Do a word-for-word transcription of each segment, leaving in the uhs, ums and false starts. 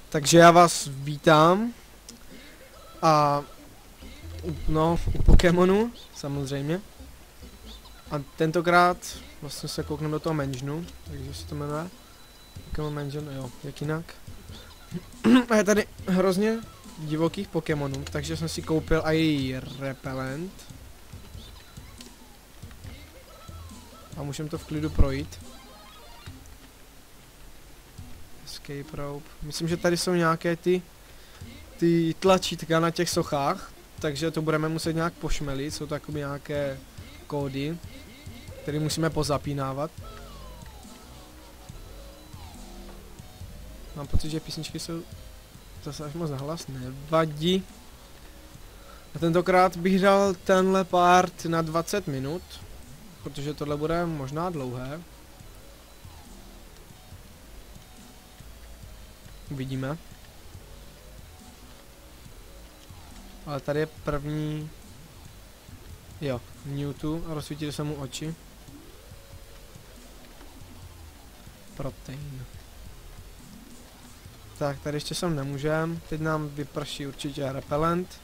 Takže já vás vítám a no, u Pokémonu, samozřejmě. A tentokrát vlastně se koukneme do toho Mansionu, takže se to jmenuje Pokémon Mansion, jo, jak jinak. A je tady hrozně divokých Pokémonů, takže jsem si koupil i repellent. A můžeme to v klidu projít. Escape rope. Myslím, že tady jsou nějaké ty ty tlačítka na těch sochách, takže to budeme muset nějak pošmelit, jsou to jakoby nějaké kódy, které musíme pozapínávat. Mám pocit, že písničky jsou zase až moc nahlas, nevadí. A tentokrát bych dal tenhle part na dvacet minut, protože tohle bude možná dlouhé. Uvidíme. Ale tady je první... Jo, Mewtwo a rozsvítili se mu oči. Protein. Tak, tady ještě sem nemůžem. Teď nám vyprší určitě repellent.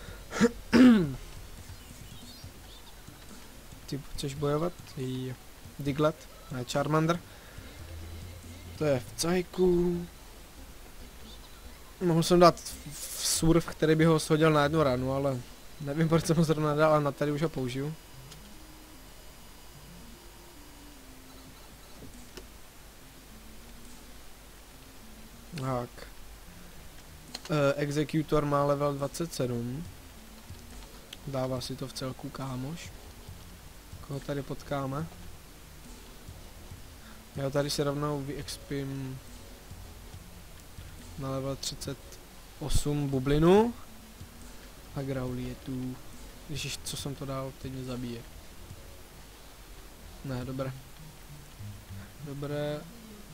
Ty chceš bojovat? Jo. Diglett, ne Charmander. To je v cajku. Mohl jsem dát v surf, který by ho shodil na jednu ranu, ale nevím, proč jsem ho zrovna dal, ale na tady už ho použiju. Tak. E, Executor má level dvacet sedm. Dává si to v celku, kámoš. Koho tady potkáme? Já tady si rovnou vyexpím na level třicet osm bublinu. A Growly je tu. Ježiš, co jsem to dal, teď mě zabije. Ne, dobré. Dobré.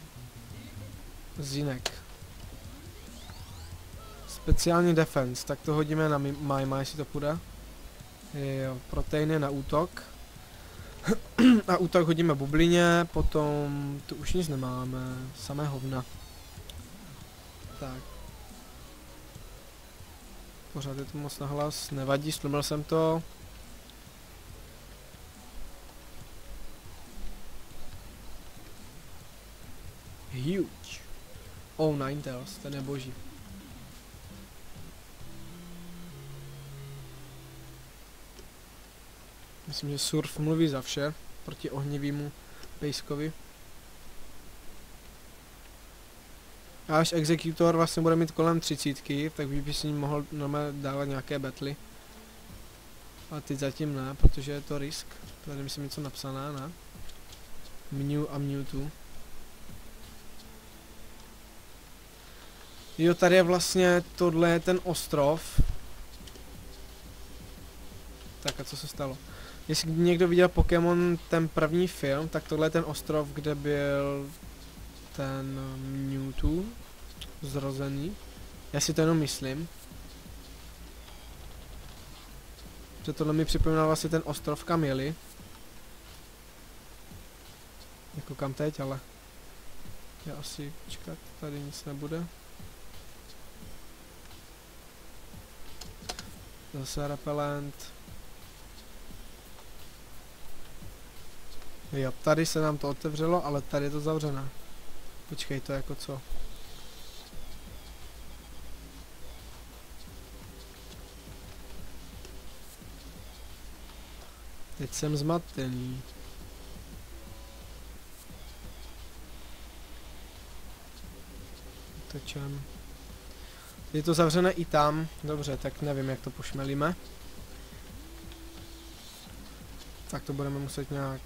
Zinek. Speciální defense, tak to hodíme na Majma, jestli to půjde. Jo, proteiny na útok. A útok hodíme bublině, potom tu už nic nemáme, samé hovna. Tak. Pořád je to moc nahlas, nevadí, stlumil jsem to. Huge. Oh, Ninetales, ten je boží. Myslím, že surf mluví za vše proti ohnivému pejskovi. A až Executor vlastně bude mít kolem třicítky, tak by s ním mohl normálně dávat nějaké battle. Ale teď zatím ne, protože je to risk. Tady myslím něco napsané, ne? Mew a Mewtwo. Jo, tady je vlastně, tohle je ten ostrov. Tak a co se stalo? Jestli někdo viděl Pokémon ten první film, tak tohle je ten ostrov, kde byl ten Mewtwo zrozený. Já si to jenom myslím. Že tohle mi připomíná vlastně ten ostrov, kam jeli. Jako kam teď, ale já asi čekat, tady nic nebude. Zase repellent. Jo, tady se nám to otevřelo, ale tady je to zavřené. Počkej, to jako co? Teď jsem zmatený. Točem. Je to zavřené i tam. Dobře, tak nevím, jak to pošmelíme. Tak to budeme muset nějak...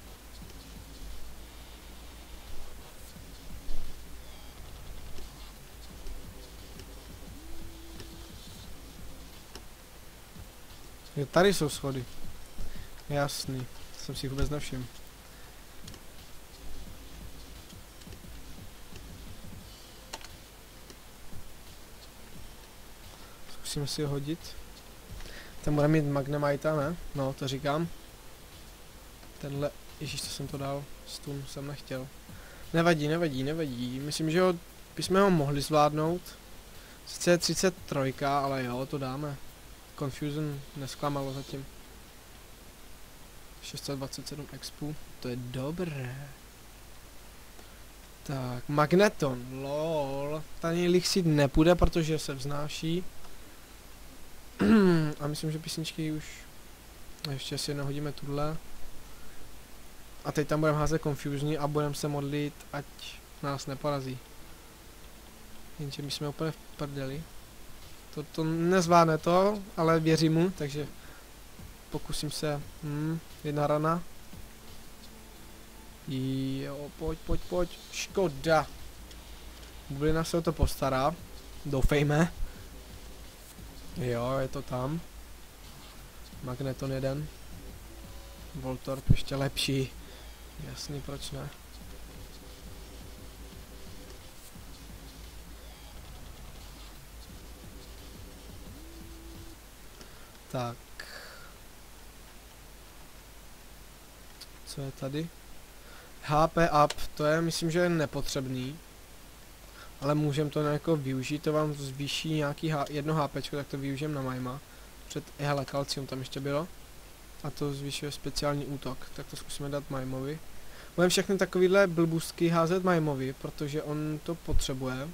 Jo, tady jsou schody. Jasný, jsem si jich vůbec nevšiml. Zkusíme si ho hodit. Ten bude mít Magnemita, ne? No, to říkám. Tenhle, ježíš, co jsem to dal? Stun jsem nechtěl. Nevadí, nevadí, nevadí. Myslím, že ho bychom ho mohli zvládnout. Sice je třicet tři, ale jo, to dáme. Confusion nesklamalo zatím. šest set dvacet sedm expů, to je dobré. Tak, Magneton, lol. Tady Lixit nepůjde, protože se vznáší. A myslím, že písničky už... Ještě si nahodíme tuhle. A teď tam budeme házet Confusion a budeme se modlit, ať nás neporazí. Jenže my jsme úplně v prdeli. To, to nezvládne to, ale věřím mu, takže pokusím se. Hmm, jedna rana. Jo, pojď, pojď, pojď. Škoda. Bublina se o to postará. Doufejme. Jo, je to tam. Magneton jeden. Voltorb ještě lepší. Jasný, proč ne? Tak. Co je tady? H P up, to je, myslím, že je nepotřebný. Ale můžeme to jako využít, to vám zvýší nějaký H, jedno HPčko, tak to využijem na Majma. Před, hele, kalcium tam ještě bylo. A to zvyšuje speciální útok, tak to zkusíme dát Majmovi. Budeme všechny takovýhle blbůstky házet Majmovi, protože on to potřebuje.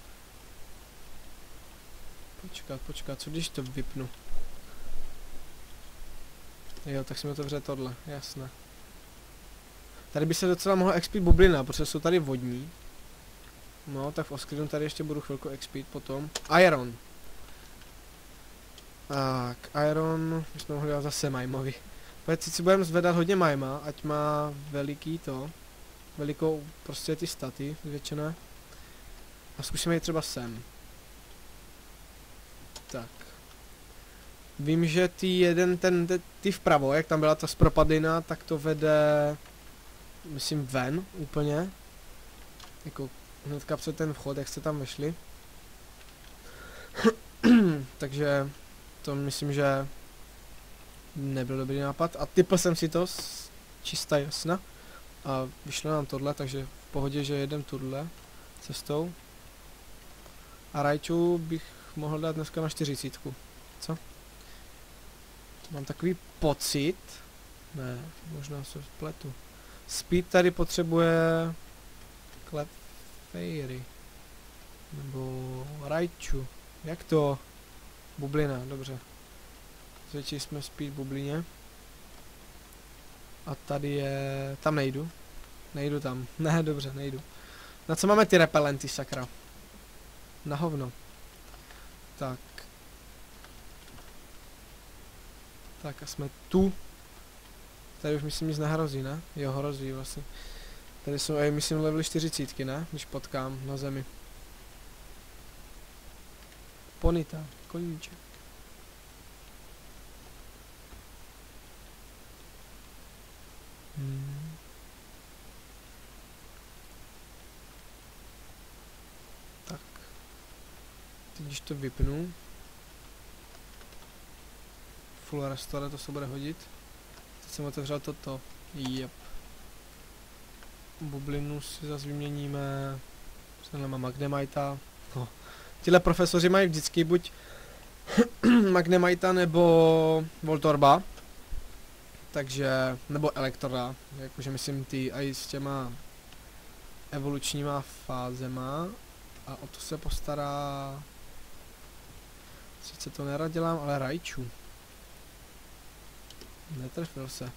Počkat, počkat, co když to vypnu? Jo, tak si mi otevře tohle, jasné. Tady by se docela mohla expít bublina, protože jsou tady vodní. No, tak v Oskridu tady ještě budu chvilku expít potom. Iron. Tak, Iron, my jsme mohli dát zase Majmovi. Pojď si budeme zvedat hodně Majma, ať má veliký to. Velikou, prostě ty staty zvětšené. A zkusíme jít třeba sem. Tak. Vím, že ty jeden, ten, ten, ty vpravo, jak tam byla ta propadlina, tak to vede, myslím, ven úplně. Jako hnedka před ten vchod, jak jste tam vešli. Takže to myslím, že nebyl dobrý nápad. A typl jsem si to z čistá jasna. A vyšlo nám tohle, takže v pohodě, že jedem tuhle cestou. A Raichu bych mohl dát dneska na čtyřicítku. Co? Mám takový pocit. Ne, možná se spletu. Speed tady potřebuje Clefairy. Nebo Raichu. Jak to? Bublina, dobře. Zvětšili jsme speed bublině. A tady je... Tam nejdu. Nejdu tam. Ne, dobře, nejdu. Na co máme ty repelenty, sakra? Na hovno. Tak. Tak a jsme tu. Tady už myslím nic nehrozí, ne? Jo, hrozí vlastně. Tady jsou, aj myslím, level čtyřicet, ne? Když potkám na zemi. Ponita, koníček. Hmm. Tak. Teď když to vypnu. Full restore, to se bude hodit. Teď jsem otevřel toto. Jep. Bublinu si zase vyměníme. Tenhle má Magnemita. No. Tyhle profesoři mají vždycky buď Magnemita nebo Voltorba. Takže, nebo Elektroda. Jakože myslím ty i s těma evolučníma fázema. A o to se postará... Sice to nerad dělám, ale Raichu. Netrefil se.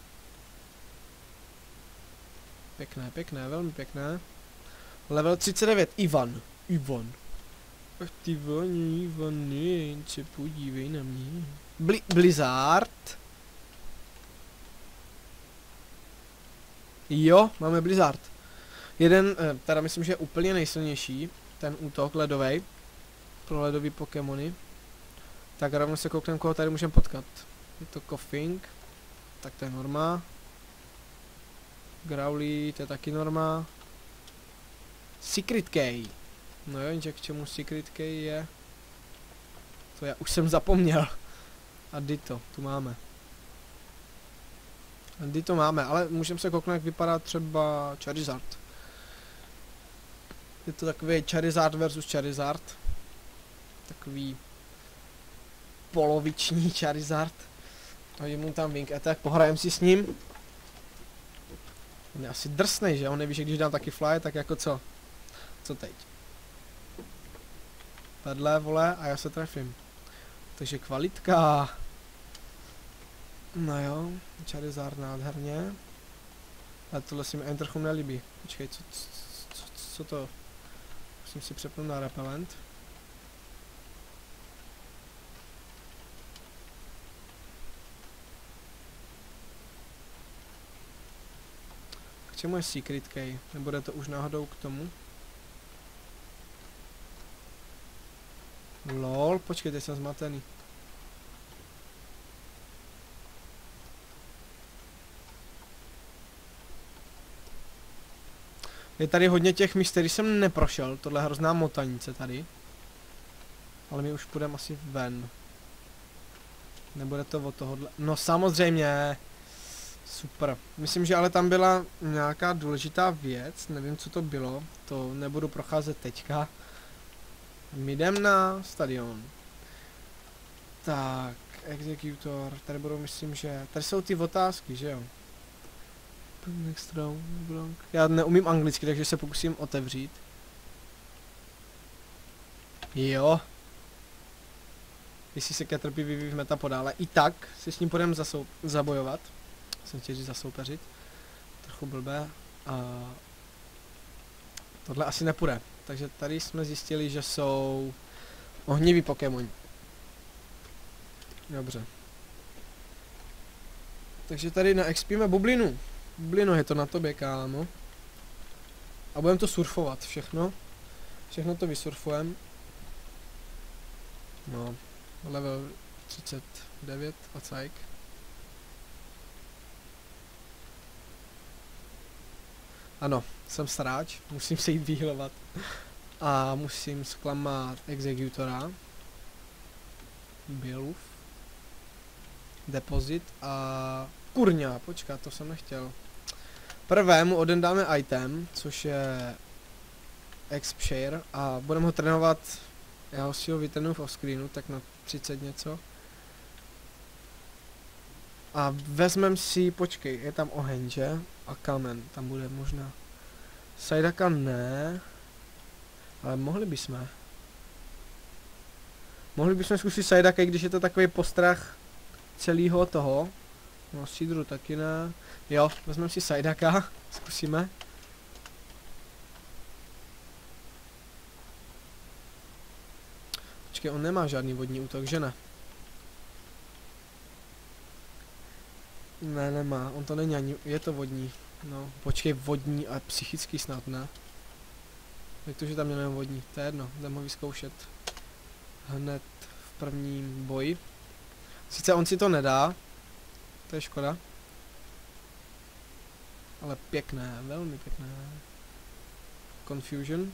Pěkné, pěkné, velmi pěkné. Level třicet devět, Ivan. Ivan. Ach ty vaní, Ivany, se podívej na mě. Bli Blizzard. Jo, máme Blizzard. Jeden, eh, teda myslím, že je úplně nejsilnější. Ten útok ledovej. Pro ledový Pokémony. Tak rovnou se koukneme, koho tady můžeme potkat. Je to Koffing. Tak to je norma. Growly, to je taky norma. Secret Key. No jo, jenže k čemu Secret Key je? To já už jsem zapomněl. A Ditto, tu máme. A Ditto máme, ale můžeme se kouknout, jak vypadá třeba Charizard. Je to takový Charizard versus Charizard. Takový poloviční Charizard. Hodím mu tam Wing Attack, pohrajem si s ním. On je asi drsnej, že? On neví, že když dám taky Fly, tak jako co? Co teď? Vedle, vole, a já se trefím. Takže kvalitka. No jo, Charizard nádherně. Ale tohle si mi ani trochu nelíbí. Počkej, co, co, co, co to? Musím si přepnout na repellent. K čemu je Secret Key? Nebude to už náhodou k tomu? Lol, počkej, teď jsem zmatený. Je tady hodně těch míst, který jsem neprošel, tohle je hrozná motanice tady. Ale my už půjdeme asi ven. Nebude to od tohohle, no samozřejmě. Super. Myslím, že ale tam byla nějaká důležitá věc, nevím, co to bylo, to nebudu procházet teďka. My jdem na stadion. Tak, Executor, tady budou, myslím, že, tady jsou ty otázky, že jo? Já neumím anglicky, takže se pokusím otevřít. Jo. Jestli se Caterpie vyvíjí v meta podále, i tak si s ním půjdeme zabojovat. Jsem chtěl říct zasoupeřit. Trochu blbé. A tohle asi nepůjde. Takže tady jsme zjistili, že jsou ohniví Pokémoni. Dobře. Takže tady naexpíme bublinu. Bublino, je to na tobě, kámo. A budeme to surfovat všechno. Všechno to vysurfujeme. No. Level třicet devět a cajk. Ano, jsem sráč, musím se jít vyhýlovat. A musím zklamat Executora. Bělův. Deposit a... Kurňa, počkat, to jsem nechtěl. Prvé mu odendáme item, což je Exp Share a budeme ho trénovat. Já ho si ho vytrénuji v offscreenu, tak na třicet něco. A vezmem si, počkej, je tam oheň, že? A kamen, tam bude možná. Sajdaka ne. Ale mohli bychom. Mohli bychom zkusit Sajdaka, když je to takový postrach celého toho. No, Sidru taky ne. Jo, vezmeme si Sajdaka, zkusíme. Počkej, on nemá žádný vodní útok, že ne? Ne, nemá, on to není ani, je to vodní. No, počkej, vodní a psychický snad, ne? Jak to, že tam jenom vodní, to je jedno, jdem ho vyzkoušet. Hned v prvním boji. Sice on si to nedá, to je škoda. Ale pěkné, velmi pěkné. Confusion.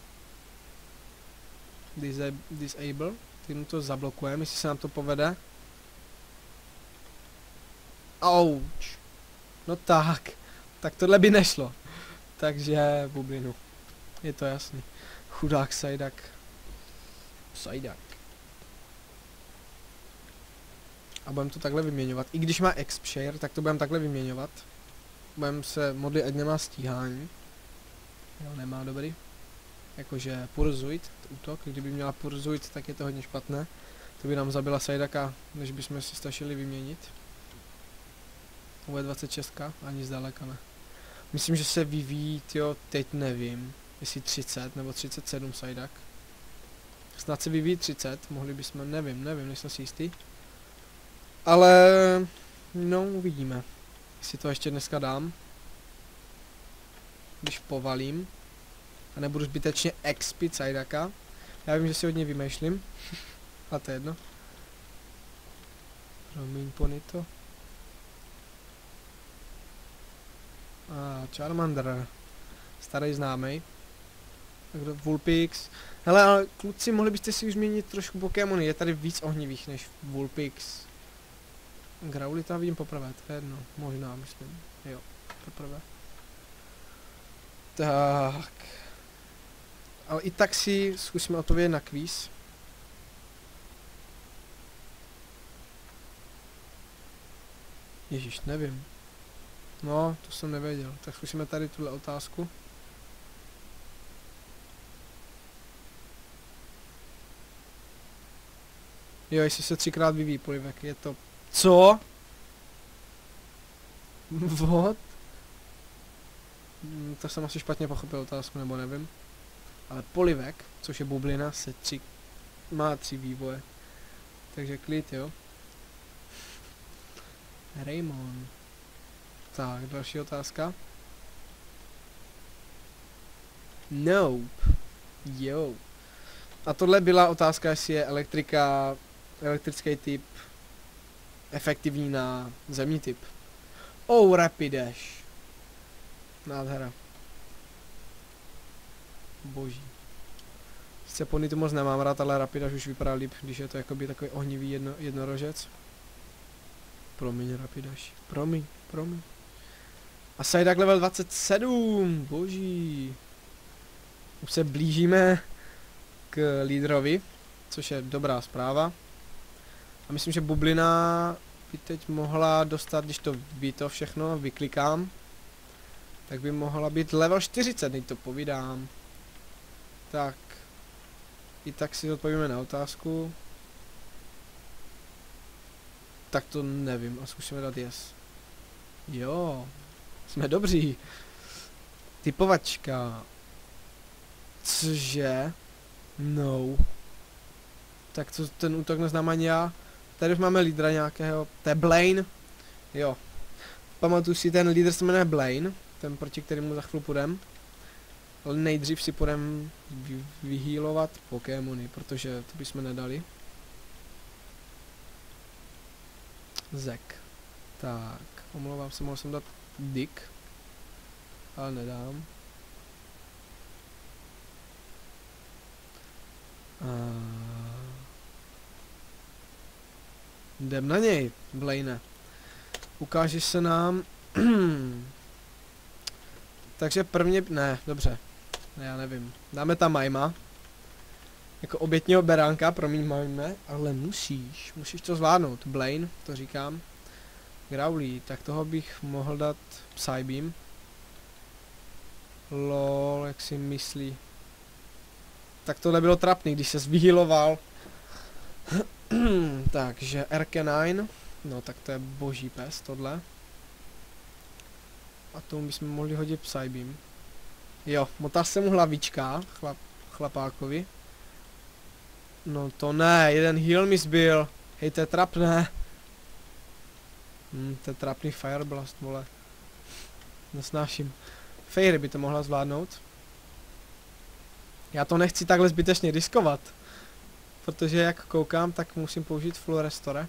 Disa disable. Tím to zablokujeme, jestli se nám to povede. Ouch. No tak. Tak tohle by nešlo. Takže bublinu. Je to jasný. Chudák Sajdak. Sajdak. A budeme to takhle vyměňovat. I když má Exp Share, tak to budeme takhle vyměňovat. Budeme se modlit, ať nemá stíhání. Jo, nemá, dobrý. Jakože Pursuit, útok. Kdyby měla Pursuit, tak je to hodně špatné. To by nám zabila Sajdaka, než bychom si stačili vyměnit. U V dvacet šest, ani zdaleka ne. Myslím, že se vyvíjí, jo, teď nevím. Jestli třicet nebo třicet sedm Sajdak. Snad se vyvíjí třicet, mohli bychom, nevím, nevím, nejsem si jistý. Ale, no, uvidíme. Jestli to ještě dneska dám. Když povalím. A nebudu zbytečně expit Sajdaka. Já vím, že si hodně vymýšlím. A to je jedno. Promiň, Ponito. A Charmander. Starý známej. Tak Vulpix. Hele, ale kluci, mohli byste si už změnit trošku Pokémony. Je tady víc ohnivých než Vulpix. Graulita vidím poprvé, to je jedno. Možná, myslím. Jo, poprvé. Tak. Ale i tak si zkusíme odpovědět na kvíz. Ježíš, nevím. No, to jsem nevěděl. Tak zkusíme tady tuhle otázku. Jo, jestli se třikrát vyvíjí polivek, je to... Co? What? Hmm, to jsem asi špatně pochopil otázku, nebo nevím. Ale polivek, což je bublina, se tři... má tři vývoje. Takže klid, jo. Raymond. Tak, další otázka. Nope. Jo. A tohle byla otázka, jestli je elektrika, elektrický typ efektivní na zemní typ. Oh, Rapidash. Nádhera. Boží. Scepony tu moc nemám rád, ale Rapidash už vypadá líp, když je to jakoby takový ohnivý jedno, jednorožec. Promiň, Rapidash. Promiň, promiň. A Psyduck level dvacet sedm. Boží. Už se blížíme k lídrovi, což je dobrá zpráva. A myslím, že bublina by teď mohla dostat, když to ví to všechno, vyklikám, tak by mohla být level čtyřicet, teď to povídám. Tak. I tak si odpovíme na otázku. Tak to nevím a zkusíme dát yes. Jo. Jsme dobří. Typovačka. Cože? No. Tak co ten útok neznám ani já. Tady už máme lídra nějakého. To je Blaine. Jo. Pamatuju si, ten lídr se jmenuje Blaine. Ten, proti kterému za chvíli půjdem. Ale nejdřív si půjdem vy vyhýlovat Pokémony, protože to bychom nedali. Zek. Tak. Omlouvám se, mohl jsem dát Dick. Ale nedám. A... Jdem na něj, Blaine. Ukážeš se nám. Takže prvně, ne, dobře. Ne, já nevím. Dáme tam Majma. Jako obětního beránka, promiň Majme, ale musíš, musíš to zvládnout. Blaine, to říkám. Growly, tak toho bych mohl dát Psybeam. Lol, jak si myslí. Tak tohle bylo trapný, když se zvyhiloval. Takže R K nine. No tak to je boží pes, tohle. A tomu bychom mohli hodit Psybeam. Jo, motal se mu hlavička, chlap, chlapákovi. No to ne, jeden heal mi zbyl. Hej, to je trapné. Hm, to je trapný Fire Blast, vole. Nesnáším. Fairy by to mohla zvládnout. Já to nechci takhle zbytečně riskovat. Protože jak koukám, tak musím použít Full Restore.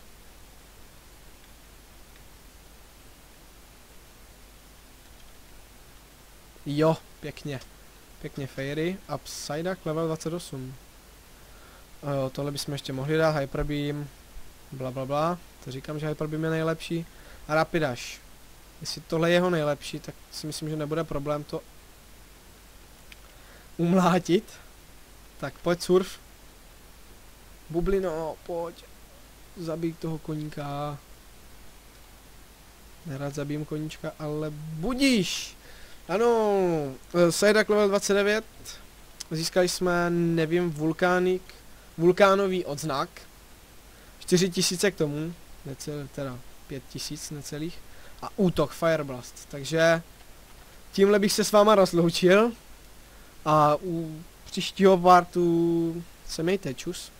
Jo, pěkně. Pěkně Fairy. A Psyduck level dvacet osm. Jo, tohle bychom ještě mohli dát. Hyper Beam. Bla bla bla. To říkám, že Hyper Beam je nejlepší. A Rapidash. Jestli tohle je jeho nejlepší, tak si myslím, že nebude problém to umlátit. Tak pojď surf. Bublino, pojď. Zabij toho koníka. Nerad zabijím koníčka, ale budíš. Ano, Psyduck level dvacet devět. Získali jsme, nevím, vulkánik, vulkánový odznak. čtyři tisíce k tomu, necel, teda pět tisíc necelých. A útok Fire Blast. Takže tímhle bych se s váma rozloučil. A u příštího partu se mějte, čus.